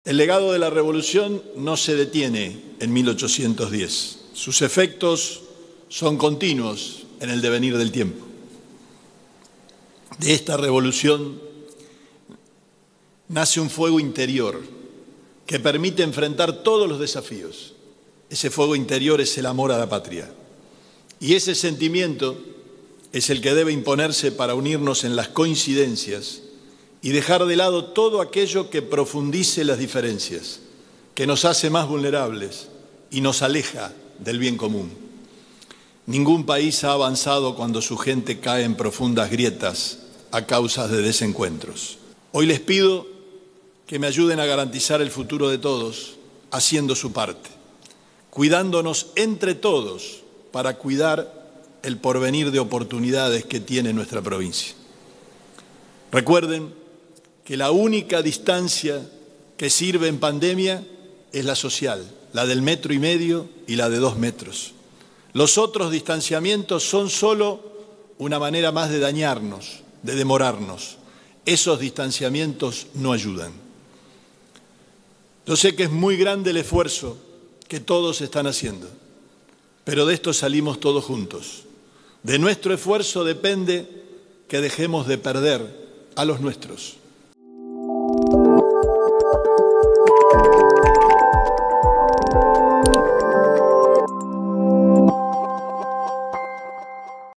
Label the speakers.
Speaker 1: El legado de la revolución no se detiene en 1810. Sus efectos son continuos en el devenir del tiempo. De esta revolución nace un fuego interior que permite enfrentar todos los desafíos. Ese fuego interior es el amor a la patria. Y ese sentimiento es el que debe imponerse para unirnos en las coincidencias y dejar de lado todo aquello que profundice las diferencias, que nos hace más vulnerables y nos aleja del bien común. Ningún país ha avanzado cuando su gente cae en profundas grietas a causa de desencuentros. Hoy les pido que me ayuden a garantizar el futuro de todos, haciendo su parte, cuidándonos entre todos para cuidar el porvenir de oportunidades que tiene nuestra provincia. Recuerden que la única distancia que sirve en pandemia es la social, la del 1,5 metros y la de 2 metros. Los otros distanciamientos son solo una manera más de dañarnos, de demorarnos. Esos distanciamientos no ayudan. Yo sé que es muy grande el esfuerzo que todos están haciendo, pero de esto salimos todos juntos. De nuestro esfuerzo depende que dejemos de perder a los nuestros.